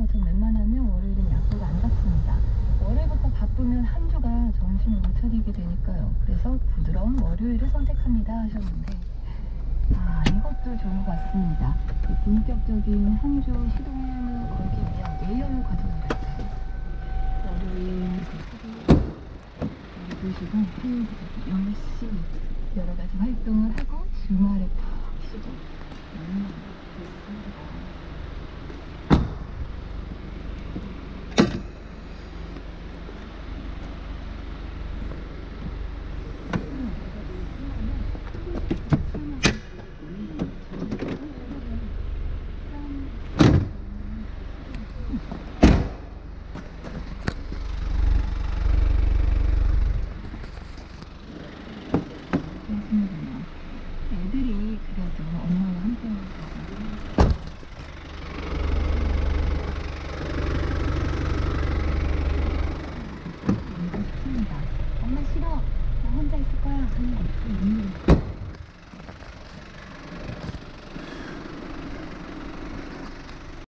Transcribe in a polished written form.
전 웬만하면 월요일은 약속 안 잡습니다. 월요일부터 바쁘면 한 주가 정신을 못 차리게 되니까요. 그래서 부드러운 월요일을 선택합니다 하셨는데, 이것도 좋은 것 같습니다. 본격적인 한 주 시동을 걸기 위한 예열 과정을 할까요? 월요일 보시고 토요일부터 열심히 여러 가지 활동을 하고 주말에 푹 쉬고 좋습니다. 애들이 그래도 엄마와 함께 놀고 싶습니다. 엄마 싫어, 나 혼자 있을 거야 하는 거 없고